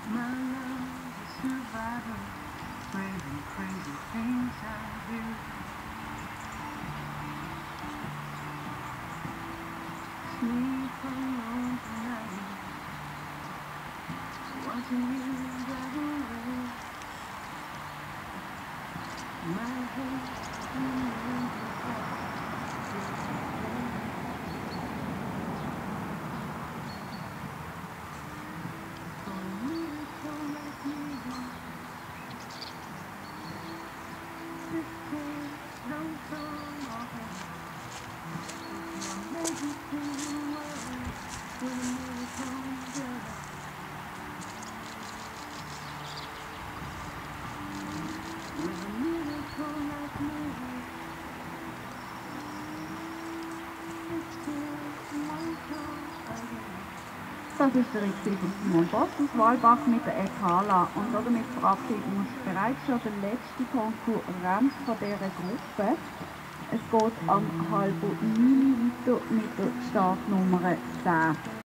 My love is survival, crazy, crazy things I do. Sleep alone tonight, watching you drive away. My head remains for a miracle like me. This kid don't come often. Make it to the world with a miracle girl. With a miracle like me. This kid won't come again. Das ist der Rückzug von Simon Boss aus Walbach mit der Ekala. Und damit verabschieden wir uns bereits schon der letzte Konkurrent von dieser Gruppe. Es geht am halb 9 weiter mit der Startnummer 10.